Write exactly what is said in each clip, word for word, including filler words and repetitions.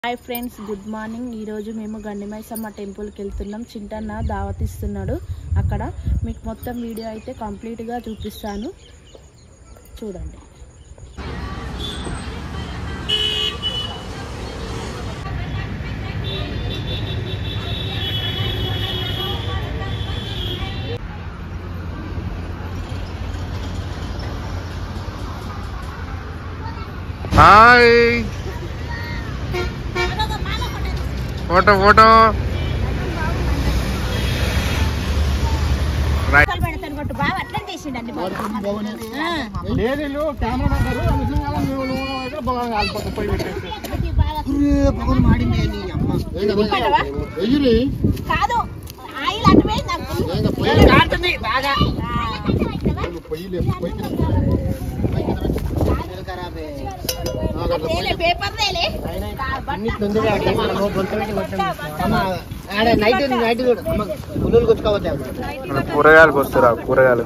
Hi friends good morning ఈ రోజు మేము గండిమైసమ్మ టెంపుల్ కి వెళ్తున్నాం చింటన్న దావత్ ఇస్తున్నాడు అక్కడ మీకు మొత్తం వీడియో అయితే కంప్లీట్ గా చూపిస్తాను చూడండి హాయ్ फोटो फोटो కూరగాయలు వస్తారా కూరగాయలు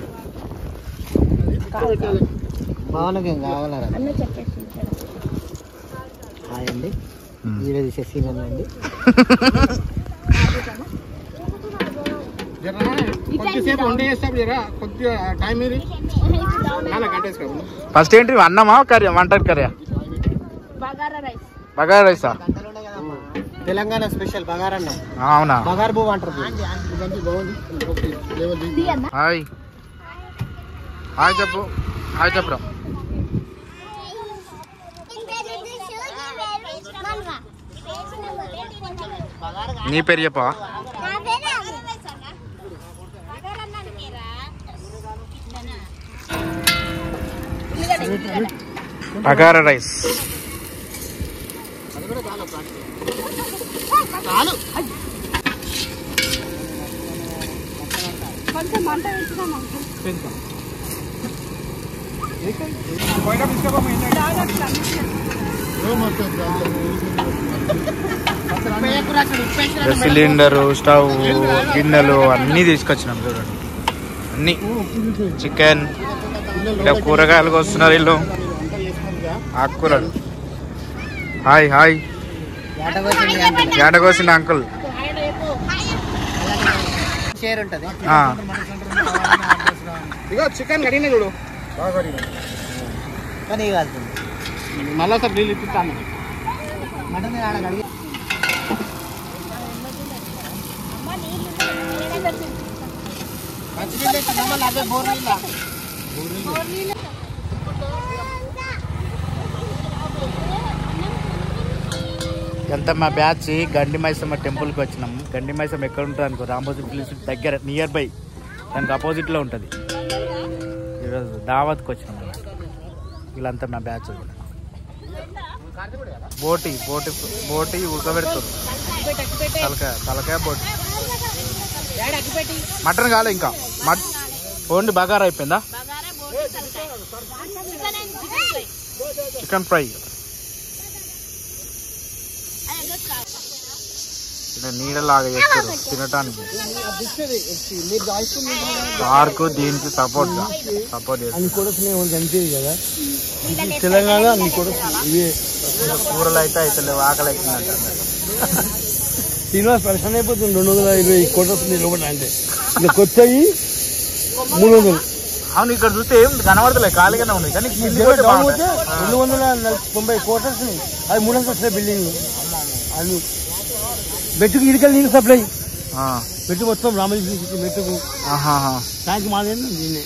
బాగున్నాకేం కావాలరా హాయ్ అండి వీడియో తీసేసి అండి ఫస్ట్ ఏంటి అన్నమా కర్రీ వంట కర్రీ బగారా రైసా తెలంగాణ స్పెషల్ బగారా అన్నం అవునా బగారు బువ్వ అంటారు హాయ్ హాయ్ చెప్పు హాయ్ చెప్పరా నీ పేరు చెప్పా బగారా రైస్ కొంచెం మంట వేసుకున్నాం సిలిండరు స్టవ్ గిన్నెలు అన్నీ తీసుకొచ్చినాం చూడండి అన్నీ చికెన్ ఇక్కడ కూరగాయలకు వస్తున్నారు వీళ్ళు ఆకుకూరలు హాయ్ హాయ్ ఏడకోసిన అంకుల్ షేర్ ఉంటది ఇగో చికెన్ కడిగిన చూడు కానీ కాదు మళ్ళీ సార్ నీళ్ళు ఇప్పిస్తాను మటన్ ఆడ కడిగి ఎంత మా బ్యాచ్ గండిమైసమ్మ టెంపుల్కి వచ్చినాము గండిమైసమ్మ ఎక్కడ ఉంటుంది అనుకో రామోజీ ఫిలిమ్స్ దగ్గర నియర్ బై దానికి అపోజిట్లో ఉంటుంది ఈరోజు దావత్కి వచ్చినాము వీళ్ళంతా మా బ్యాచ్ బోటి బోటి బోటి ఉడకబెడతారు తలకాయ తలకాయ బోటి మటన్ కాలే ఇంకా మట్ ఓన్లీ బగారా అయిపోయిందా చికెన్ ఫ్రై నీడలాగా చేస్తారు తినటానికి పార్కు దీనికి సపోర్ట్ సపోర్ట్ చేస్తారు కదా తెలంగాణ కూరలు అయితే అయితే ఆకలి అవుతుందంట శ్రీనివాస్ పరిశ్రమ అయిపోతుంది రెండు వందల ఇరవై కోట్లు లోపల అంటే ఇంకా కొత్తవి మూడు వందలు అవును ఇక్కడ చూస్తే ఏం కనబడతలే ఖాళీగానే ఉంది కానీ రెండు వందల తొంభై కోటర్స్ అది మూడు వందల బిల్డింగ్ అది మెట్టుకు ఇడికల్ నీళ్ళు సప్లై మెట్టు మొత్తం రామజీ మెట్టుకు ట్యాంక్ మాదేండి దీన్ని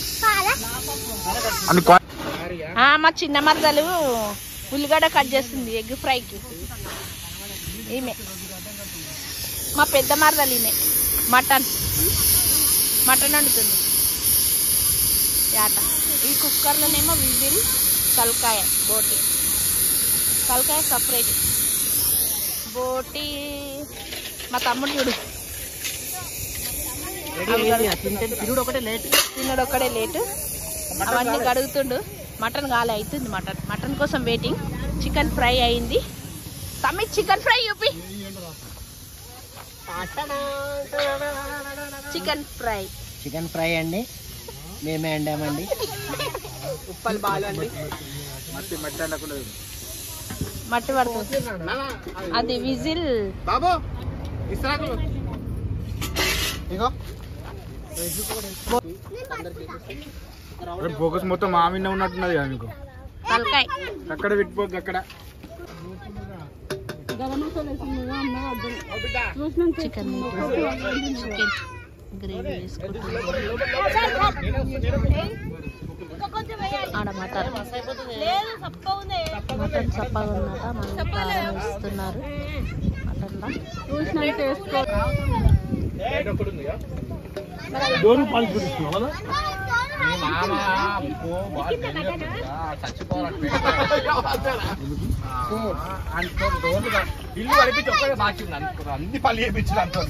మా చిన్న మరదలు ఉల్లిగడ్డ కట్ చేస్తుంది ఎగ్ ఫ్రైకి ఈమె మా పెద్ద మరదలు ఈమె మటన్ మటన్ వండుతుంది యాట ఈ కుక్కర్లోనేమో విజిల్ తలకాయ బోటి తలకాయ సపరేట్ బోటి మా తమ్ముడు చూడు తినుడు ఒకటే లేట్ తినుడు ఒకటే లేటు అవన్నీ కడుగుతుండు మటన్ కాలే అవుతుంది మటన్ మటన్ కోసం వెయిటింగ్ చికెన్ ఫ్రై అయింది తమ్మి చికెన్ ఫ్రై చూపి చికెన్ ఫ్రై చికెన్ ఫ్రై అండి మేమే అండామండి ఉప్పల్ బాలు అండి మట్టి మట్టి అనకుండా మట్టి పడుతుంది అది విజిల్ బాబు ఫోకస్ మొత్తం మా మీద ఉన్నట్టున్నది కదా మీకు తలకాయ అక్కడ పెట్టిపోక అక్కడ చికెన్ చికెన్ గ్రేవీ వేసుకుంటున్నాం ఆడ మటన్ మటన్ చప్పగా ఉన్నట మనం కారం వేస్తున్నారు ఇల్లు అడిపించి ఒక్కడే బాకీ అన్ని పళ్ళు చేయించారు అంత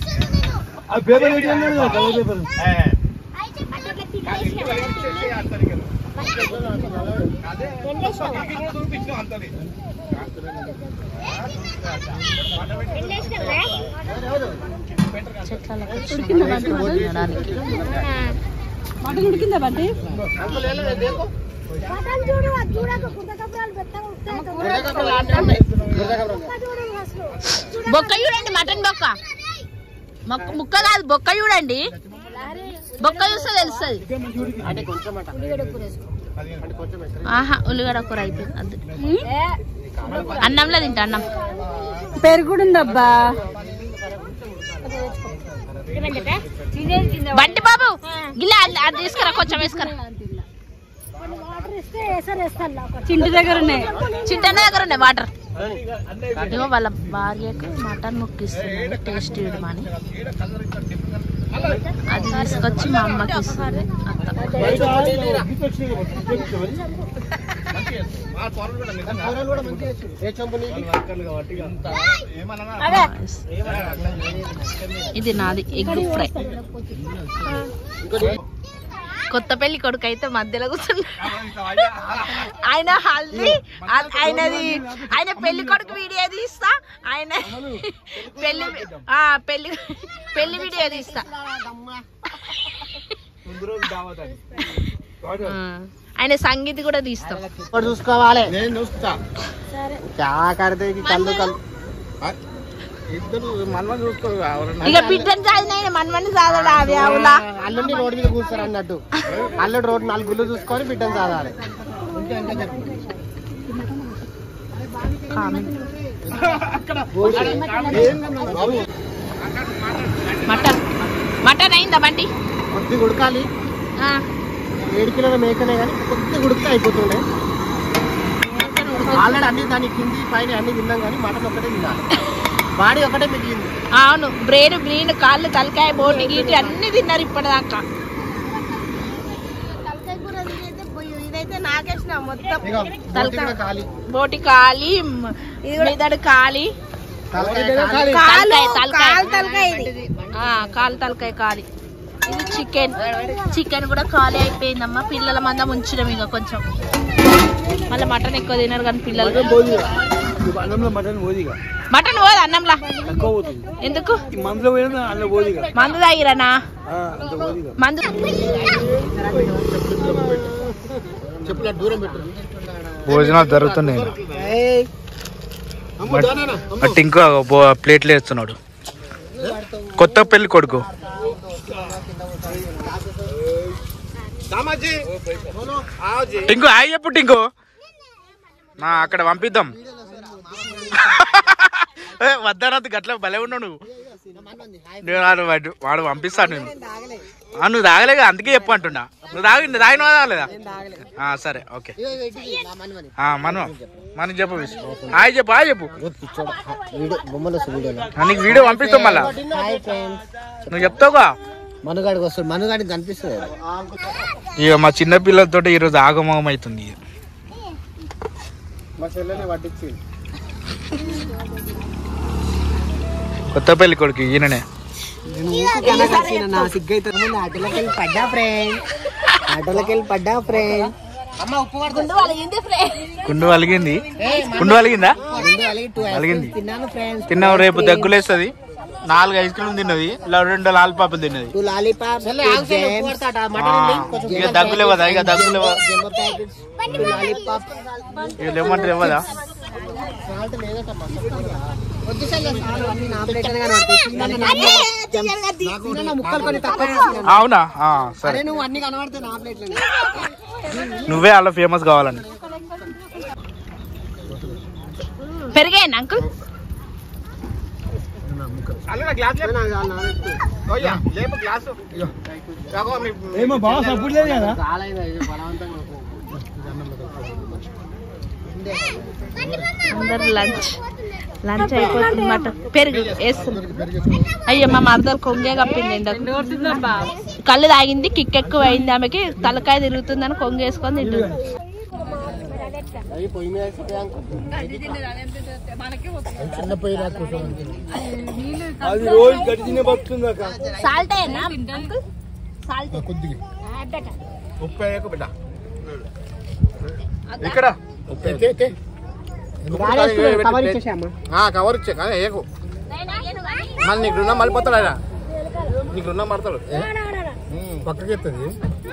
మటన్ ఉడికిందా బండి బొక్క చూడండి మటన్ బొక్క ముక్క కాదు బొక్క చూడండి బొక్క చూస్తే తెలుస్తుంది ఆహా ఉల్లిగడ్డ కూర అయిపోయింది అది అన్నంలో తింటా అన్నం పెరుగు కూడా ఉందబ్బా బంటి బాబు గిల్ల అది తీసుకురా కొంచెం వేసుకురా చింటి దగ్గర ఉన్నాయి చింటన్న దగ్గర ఉన్నాయి వాటర్ ఇగో వాళ్ళ భార్యకు మటన్ ముక్కిస్తున్నాడు టేస్ట్ ఇవ్వమని అది తీసుకొచ్చి మా అమ్మకి ఇస్తుంది ఇది నాది ఎగ్ ఫ్రై కొత్త పెళ్లి కొడుకు అయితే మధ్యలో కూర్చున్నాడు ఆయన హల్దీ ఆయనది ఆయన పెళ్లి కొడుకు వీడియో తీస్తా ఆయన పెళ్లి పెళ్లి పెళ్లి వీడియో తీస్తా ఆయన సంగీత్ కూడా తీస్తాం చూసుకోవాలి నేను చూస్తా కళ్ళు కళ్ళు ఇక బిడ్డను సాధిన మనమని సాధడా అది అవులా అల్లుండి రోడ్డు మీద కూర్చోరు అన్నట్టు అల్లుడు రోడ్డు నాలుగు గుళ్ళు చూసుకొని బిడ్డను సాధాలి మటన్ మటన్ అయిందా బండి కొద్దిగా ఉడకాలి ఏడు కిలోల మేకనే కానీ కొద్దిగా ఉడికితే అయిపోతుండే ఆల్రెడీ అన్ని దాని కింది పైన అన్ని తిన్నాం కానీ మటన్ ఒకటే తినాలి బాడీ ఒకటే మిగిలింది అవును బ్రెయిన్ బ్రెయిన్ కాళ్ళు తలకాయ బోటి గీటి అన్ని తిన్నారు ఇప్పటిదాకా బోటి కాలి మెదడు కాలి కాలు తలకాయ కాలి ఇది చికెన్ చికెన్ కూడా ఖాళీ అయిపోయిందమ్మా పిల్లల మందం ఉంచడం ఇంకా కొంచెం మళ్ళీ మటన్ ఎక్కువ తినరు కానీ పిల్లలు మటన్ పోదు అన్నంలా ఎందుకు మందు తాగిరానా మందు భోజనాలు జరుగుతున్నాయి ఇంకో ప్లేట్లు వేస్తున్నాడు కొత్త పెళ్లి కొడుకు టింకు హాయ్ చెప్పు టింకు అక్కడ పంపిద్దాం వద్దనద్దు గట్ల భలే ఉన్నావు నువ్వు వాడు వాడు పంపిస్తాను నేను నువ్వు తాగలేగా అందుకే చెప్పు అంటున్నా నువ్వు తాగి నువ్వు తాగినవా తాగలేదా సరే ఓకే మనం మనం చెప్పు హాయ్ చెప్పు హాయ్ చెప్పు నీకు వీడియో పంపిస్తాం మళ్ళా నువ్వు చెప్తావుగా మనుగాడికి వస్తాడు మనుగాడికి కనిపిస్తుంది ఇక మా చిన్న పిల్లలతో ఈరోజు ఆగమగం అవుతుంది కొత్త పెళ్లి కొడుకు ఈయననే ఆటోలకెళ్ళి పడ్డా ఫ్రెండ్ ఆటోలకెళ్ళి పడ్డా ఫ్రెండ్ కుండు వలిగింది కుండు వలిగిందా వలిగింది తిన్నావు రేపు దగ్గులేస్తుంది నాలుగు ఐస్ క్రీమ్ తిన్నది రెండు లాలిపాపలు తిన్నది ఇక దగ్గులు ఇవ్వదా ఇక దగ్గులు ఇవ్వదా ఇవ్వమంటారు ఇవ్వదా అవునా సరే నువ్వే అలా ఫేమస్ కావాలని. పెరిగాయండి అంకుల్. ఏమో బాగా సపోర్ట్ లేదు కదా. అందరు లంచ్ లంచ్ అయిపోతుంది. మటన్ పెరుగు వేస్తుంది. అయ్యో మా మరదలు కొంగే కప్పింది ఎండకు. కళ్ళు తాగింది, కిక్ ఎక్కువ అయింది ఆమెకి, తలకాయ తిరుగుతుందని కొంగ వేసుకొని తింటుంది. సాల్ట్ అయినా సాల్ట్ ఇక్కడ కవర్ ఇచ్చే కానీ ఏకు మళ్ళీ నీకు రుణం మళ్ళీపోతాడు ఆయన, నీకు రుణం పడతాడు పక్కకి ఎత్తుంది.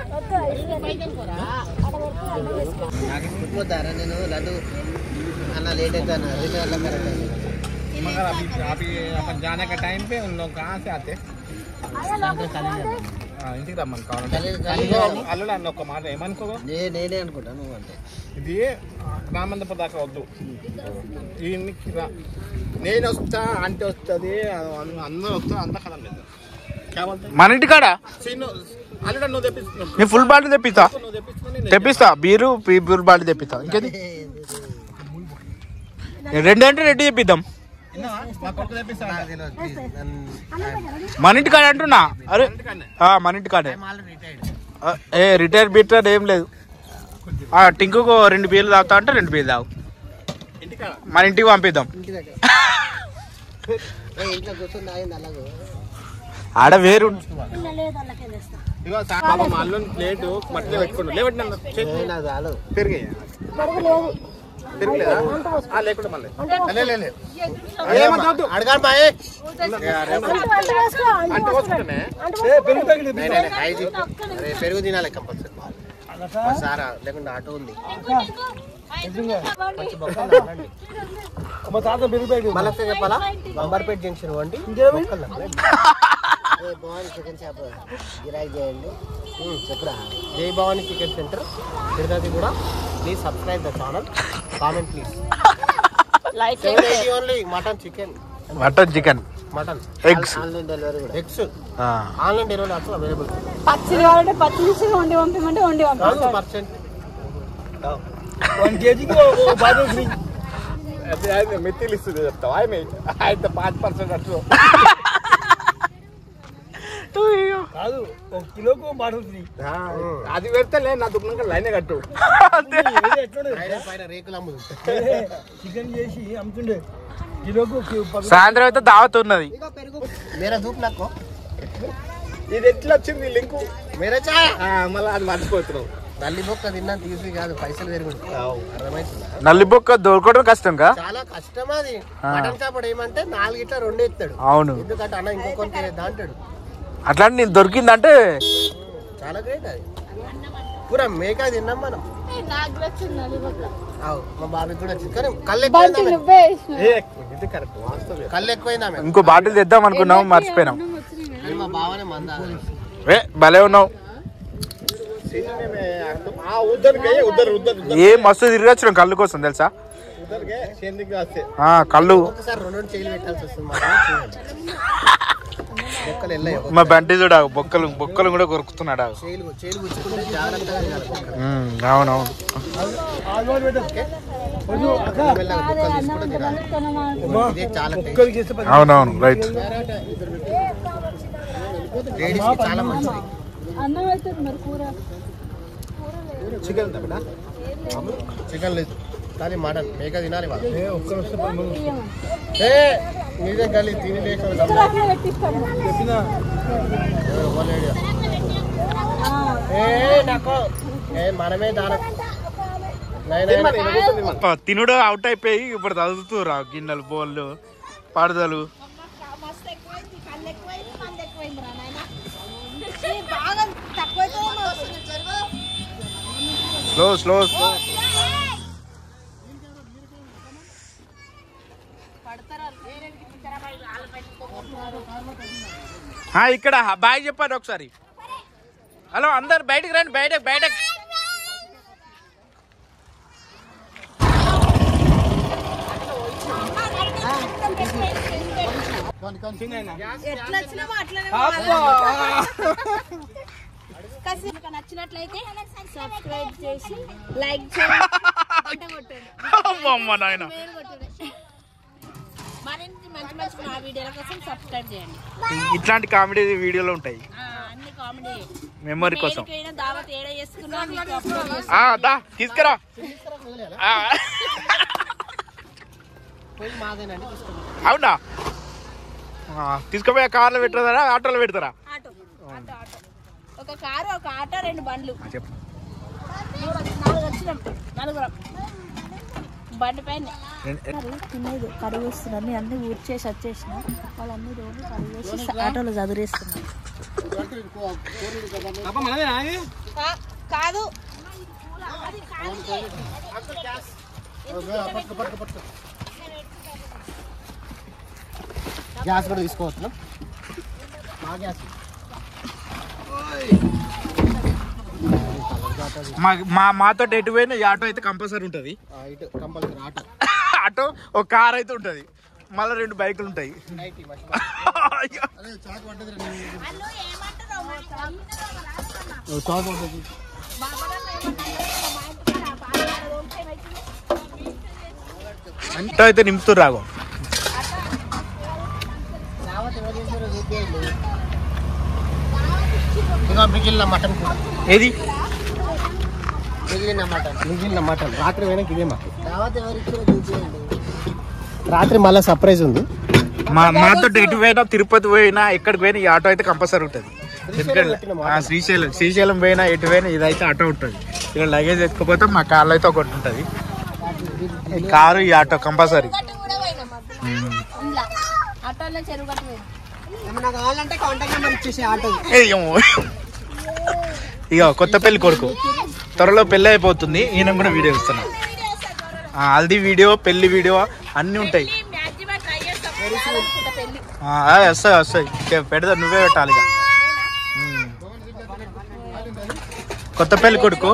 నేను లడ్డు అన్న లేట్ అవుతాను मगर अभी अभी अपन जाने का टाइम पे उन लोग कहाँ से आते ఇంటికి రమ్మని కావాలి. అల్లుడు అన్న ఒక మాట ఏమనుకో, నేనే అనుకుంటాను అంటే ఇది రామందపూర్ దాకా వద్దు, నేను వస్తా అంటే వస్తుంది, అందరూ వస్తా అంత కథ లేదు. మన ఇంటి కాడ అల్లుడు నువ్వు తెప్పిస్తున్నావు, నేను ఫుల్ బాటిల్ తెప్పిస్తా తెప్పిస్తా బీరు బీరు బాటిల్ తెప్పిస్తా. ఇంకేది రెండు అంటే రెడ్డి తెప్పిద్దాం. మన ఇంటి కాడ అంటున్నా. అరే మన ఇంటి కాడే ఏ రిటైర్ బీటర్ ఏం లేదు. టింకుకు రెండు బీర్లు తాగుతా అంటే రెండు బీర్లు తాగు, మన ఇంటికి పంపిద్దాం. ఆడ వేరు ప్లేటు మట్టిలో పెట్టుకోండి లేవట్టి పెరిగాయి లేకుండా మళ్ళీ అడగాలి బాయ్ అంటే పోసుకుంటానే పెరుగు తినాలి కంపల్సరీ సారా, లేకుండా ఆటో ఉంది. మళ్ళీ చెప్పాలా బంబర్పేట జంక్షన్ వండి భవానీ చికెన్ షాప్ గిరాకీ చేయండి చెప్పురా. జై భవానీ చికెన్ సెంటర్ తిరుపతి కూడా. Please subscribe the channel, comment please. Only mutton chicken mutton chicken mutton eggs online delivery కూడా. Eggs online delivery option available. పచ్చిది కావాలంటే పచ్చి వండి పంపించమంటే వండి పంపిస్తాం. పర్సెంట్ వన్ కేజీకి ఫ్రీ మెత్తీలు ఇస్తుంది చెప్తావు అయితే పాంచ్ పర్సెంట్ అట్లా కాదు, ఒక కిలోకు బాటిల్ ఫ్రీ. అది పెడితే నా దుకాణం లైనే కట్టు. రేకులు అమ్ముదు చికెన్ చేసి అమ్ముతుండే కిలోకు. సాయంత్రం అయితే దావత్ ఉన్నది. మేరా దూప్ నాకు ఇది ఎట్లా వచ్చింది లింకు మేరా చా మళ్ళీ అది మర్చిపోతున్నావు. నల్లి బొక్క తిన్నా తీసి కాదు, పైసలు పెరుగుతుంది. అర్థమవుతుందా? నల్లి బొక్క దొరకడం కష్టం కా చాలా కష్టం. అది మటన్ చాపడు ఏమంటే నాలుగిట్లా రెండు ఎత్తాడు. అవును, ఎందుకంటే అన్న ఇంకొకరికి వేద్దా అంటాడు. అట్లా నేను దొరికిందంటే చాలా గ్రేట్. అది పూరా మేక తిన్నాం మనం. మా బాబు కూడా వచ్చింది కానీ కళ్ళు ఎక్కువ కళ్ళు ఎక్కువైందా. ఇంకో బాటిల్ తెద్దాం అనుకున్నాం, మర్చిపోయినాం. మా బావనే మంద ఏ భలే ఉన్నావు. ఏ మస్తు తిరిగొచ్చినాం కళ్ళు కోసం తెలుసా. కళ్ళు రెండు చేతులు పెట్టాల్సి వస్తుంది. మా బండి చూడ బొక్కలు బొక్కలు కూడా కొరుకుతున్నాడు. అవునవును అవునవును రైట్. చాలా మంచిది. చికెన్ చికెన్ లేదు కానీ మటన్ మేక తినాలి. నీదే గలి తిని మనమే దానం. తినుడు అవుట్ అయిపోయి ఇప్పుడు చదువుతురా గిన్నెలు బోళ్ళు పడదలు. స్లో స్లో స్లో ఇక్కడ బాయ్ చెప్పండి ఒకసారి. హలో అందరు బయటకు రండి, బయటకు బయటకు. నచ్చినట్లయితే సబ్స్క్రైబ్ చేసి లైక్ చేయండి. మరిన్ని మంచి మంచి మా వీడియోల కోసం సబ్స్క్రైబ్ చేయండి. ఇట్లాంటి కామెడీ వీడియోలు ఉంటాయి అన్ని కామెడీ మెమరీ కోసం. దావత్ ఏడ చేసుకున్నా తీసుకురా. అవునా? తీసుకుపోయే కార్లో పెడతారా ఆటోలో పెడతారా? ఆటో ఆటో ఆటో ఒక కారు ఒక ఆటో రెండు బండ్లు. చెప్పు. నాలుగు వచ్చినాం నలుగురం బండి పైన. తినేది కడుగు వస్తున్నాను అన్ని ఊరి చేసి వచ్చేసిన వాళ్ళన్ని రోజు కడుగు వేసి ఆటోలో చదివేస్తున్నాను. కాదు గ్యాస్ కూడా తీసుకోవచ్చు. మా మాతో ఎటు పోయినా ఈ ఆటో అయితే కంపల్సరీ ఉంటుంది. ఆటో ఒక కార్ అయితే ఉంటుంది, మళ్ళీ రెండు బైకులు ఉంటాయి. ఆటో అయితే నింపుతూ రాగో. మిగిలిన మటన్ ఏది మిగిలిన మటన్ మిగిలిన మటన్ రాత్రి పోయినా ఇదే మాకు రాత్రి మళ్ళీ సర్ప్రైజ్ ఉంది. మా మాతో ఎటు పోయినా తిరుపతి పోయినా ఎక్కడికి పోయినా ఈ ఆటో అయితే కంపల్సరీ ఉంటుంది. శ్రీశైలం శ్రీశైలం పోయినా ఎటు పోయినా ఇదైతే ఆటో ఉంటుంది. ఇక్కడ లగేజ్ ఎత్తుకపోతే మా కార్లో అయితే ఒకటి ఉంటుంది. కారు ఈ ఆటో కంపల్సరీ. ఇక కొత్త పెళ్లి కొడుకు త్వరలో పెళ్లి అయిపోతుంది. ఈయన కూడా వీడియో ఇస్తున్నా. హల్దీ వీడియో పెళ్లి వీడియో అన్ని ఉంటాయి. వస్తాయి వస్తాయి పెడతా, నువ్వే పెట్టాలి. ఇక కొత్త పెళ్లి కొడుకు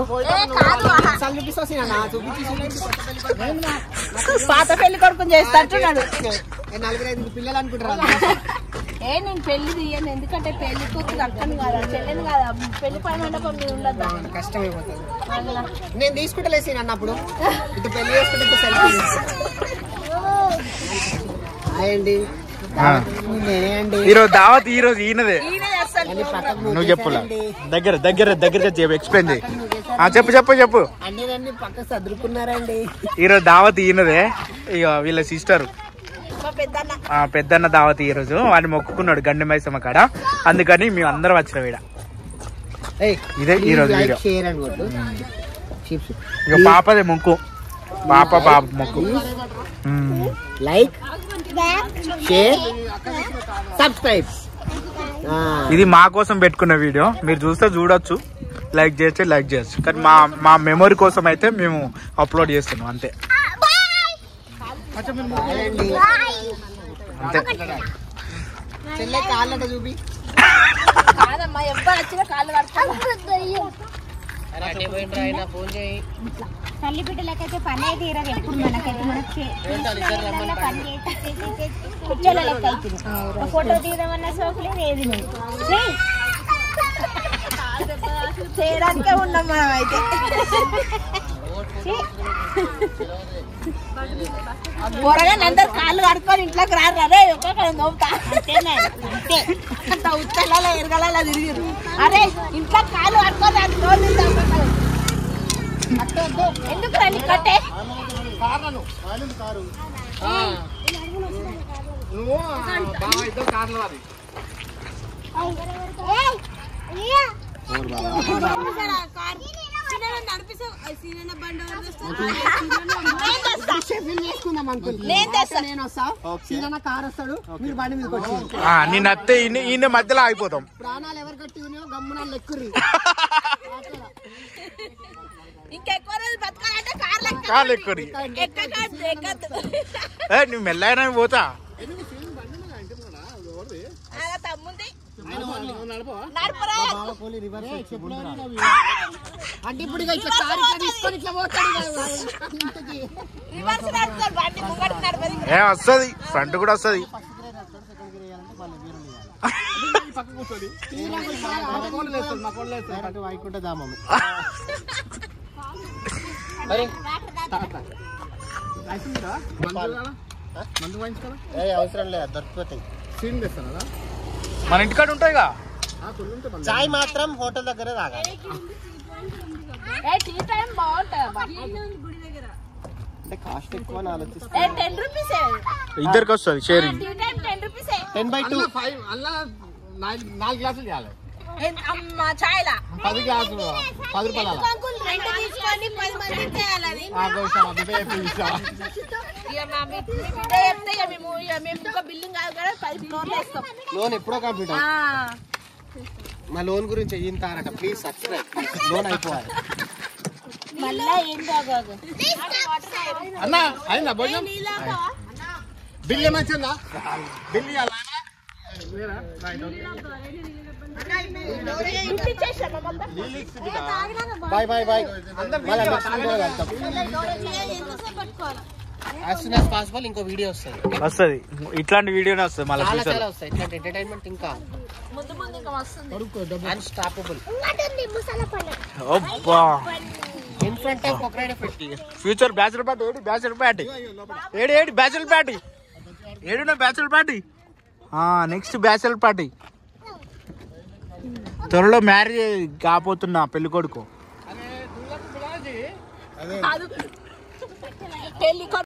పాత పెళ్లి కొడుకు చేస్తాడు. పిల్లలు అనుకుంటారు. ఏ నేను పెళ్లి తీయను, ఎందుకంటే పెళ్లి కూతురు అక్కని కాదా చెల్లెని కాదా, పెళ్లి పైన మండపం మీద ఉండద్దా, కష్టమైపోతుంది. నేను తీసుకుంటలేసి అన్నప్పుడు ఇటు పెళ్లి చేసుకుంటే సెల్ఫీ అండి. ఈరోజు దావత్ ఈ రోజు ఈయనదే. నువ్వు చెప్పులా దగ్గర దగ్గర దగ్గరగా చెప్పు, ఎక్స్ప్లెయిన్ చేయి. చెప్పు చెప్పు చెప్పు. అన్ని పక్క సదురుకున్నారండి. ఈరోజు దావత్ ఈయనదే. ఇక వీళ్ళ సిస్టర్ పెద్దన్న దావత్ ఈ రోజు. వాడిని మొక్కుకున్నాడు గండి మైసమ్మ కాడ, అందుకని మేము అందరం వచ్చిన వీడ. ఇదే ఈ రోజు వీడియో. ఇక పాపదే మొక్కు, పాప పాప మొక్కు. Like share subscribe. ఇది మా కోసం పెట్టుకున్న వీడియో. మీరు చూస్తే చూడొచ్చు, లైక్ చేస్తే లైక్ చేయొచ్చు, కానీ మా మా మెమొరీ కోసం అయితే మేము అప్లోడ్ చేస్తున్నాం అంతే. చెల్లె కాళ్ళట చూపి కాదమ్మా, ఎవ్వరు వచ్చినా కాళ్ళు తల్లి బిడ్డలకైతే పని అయితే తీరదు ఎప్పుడు. మనకైతే మనకి కూర్చోలే లెక్క అవుతుంది. ఫోటో తీయమన్న సోకులేదు, ఏది చేయడానికే ఉన్నాం మనం అయితే. కూరగా అందరు కాళ్ళు కడుక్కొని ఇంట్లోకి రారు. అరే ఒక్కొక్క నవ్వుతా అంతే అంత ఉత్తల ఎరగల తిరిగిరు. అరే ఇంట్లో కాళ్ళు కడుక్కొని అది నోరు ఎందుకు రండి కట్టే నేను అత్తే ఈయన మధ్యలో ఆగిపోతాం. ప్రాణాలు ఎవరు కట్టి ఉన్నాయో గమ్మున లెక్కుర్రి. ఇంకెక్కువ రోజు బతకాలంటే కార్లు కాలు ఎక్కురి. ఎక్కదు. నువ్వు మెల్లైనా పోతా. తమ్ముంది అంటే ఇప్పుడు ఇట్లా కారు ఇట్లా తీసుకొని ఇట్లా పోతాడు ఏ వస్తుంది ఫ్రంట్ కూడా వస్తుంది అవసరం లేదు దొరికిపోతాయి మన ఇంటికాడ ఉంటాయిగా చాయ్ మాత్రం హోటల్ దగ్గర తాగాలి అంటే కాస్ట్ ఎక్కువ అని ఆలోచిస్తాను ఇద్దరికి వస్తుంది షేరింగ్ టెన్ బై టూ నాలుగు గ్లాసులు చేయాలి చాయ్లా పది గ్లాసులు పది రూపాయలు బిల్డింగ్ కాదు కదా పది ఫ్లోర్లు వేస్తాం లోన్ ఎప్పుడో కంప్లీట్ మా లోన్ గురించి ఏం తారట ప్లీజ్ సబ్స్క్రైబ్ లోన్ అయిపోవాలి మళ్ళా ఏం కాదు అన్న అయిందా భోజనం బిల్ ఏమంటుందా బిల్ ఇవ్వాలా బాయ్ బాయ్ బాయ్ మళ్ళీ నెక్స్ట్ వీడియో వెళ్తాం యాజ్ సూన్ యాజ్ పాసిబుల్ ఇంకో వీడియో వస్తుంది వస్తుంది ఇట్లాంటి వీడియోనే వస్తుంది మళ్ళీ చాలా ఫ్యూచర్ చాలా వస్తాయి ఇట్లాంటి ఎంటర్టైన్మెంట్ ఇంకా ముందు ముందు ఇంకా వస్తుంది అన్స్టాపబుల్ అబ్బా ఇన్ ఫ్రంట్ ఆఫ్ కొక్రైడ్ ఫిఫ్టీ ఫ్యూచర్ బ్యాచులర్ పార్టీ ఏడి బ్యాచులర్ పార్టీ ఏడి ఏడి బ్యాచులర్ పార్టీ ఏడున్న bachelor party next bachelor party త్వరలో మ్యారేజ్ కాబోతున్నా పెళ్లి కొడుకు పెళ్లి